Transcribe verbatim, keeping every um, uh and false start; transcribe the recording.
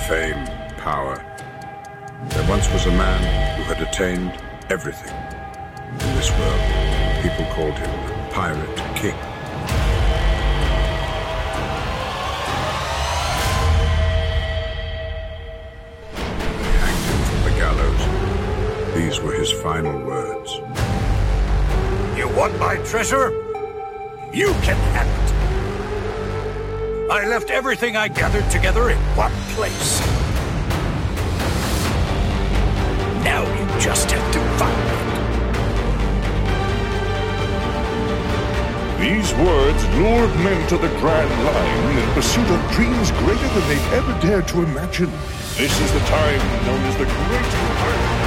fame, power. There once was a man who had attained everything. In this world, people called him the Pirate King. They hanged him from the gallows. These were his final words. You want my treasure? You can have it. I left everything I gathered together in one place. Now you just have to find it. These words lured men to the Grand Line in pursuit of dreams greater than they'd ever dared to imagine. This is the time known as the Great Heart.